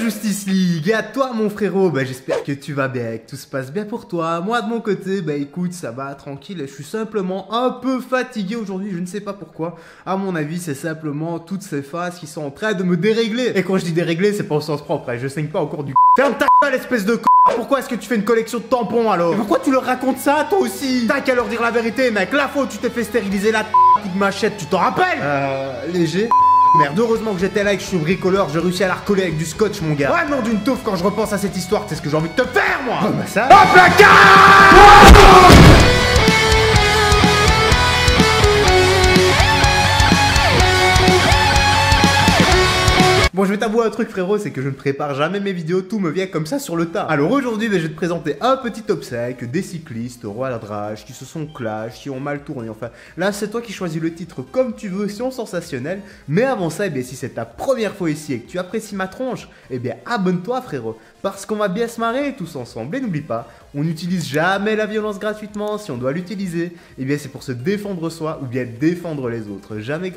Justice League, et à toi mon frérot, j'espère que tu vas bien, que tout se passe bien pour toi. Moi de mon côté, écoute, ça va tranquille, je suis simplement un peu fatigué aujourd'hui, je ne sais pas pourquoi. À mon avis, c'est simplement toutes ces phases qui sont en train de me dérégler. Et quand je dis dérégler, c'est pas au sens propre, je saigne pas encore du Ferme ta gueule, espèce de Pourquoi est-ce que tu fais une collection de tampons alors? Et pourquoi tu leur racontes ça toi aussi? T'as qu'à leur dire la vérité mec, la fois où tu t'es fait stériliser la coup de machette, tu t'en rappelles? Léger. Merde, heureusement que j'étais là et que je suis bricoleur, j'ai réussi à la recoller avec du scotch mon gars. Ouais, non d'une touffe quand je repense à cette histoire, c'est ce que j'ai envie de te faire moi. Oh bah ça. Hop la Bon, je vais t'avouer un truc frérot, c'est que je ne prépare jamais mes vidéos, tout me vient comme ça sur le tas. Alors aujourd'hui, je vais te présenter un petit obsèque des cyclistes au Royal Drage qui se sont clash, qui ont mal tourné, enfin. Là, c'est toi qui choisis le titre comme tu veux, si on sensationnel. Mais avant ça, si c'est ta première fois ici et que tu apprécies ma tronche, abonne-toi frérot. Parce qu'on va bien se marrer tous ensemble. Et n'oublie pas, on n'utilise jamais la violence gratuitement. Si on doit l'utiliser, c'est pour se défendre soi ou bien défendre les autres. Jamais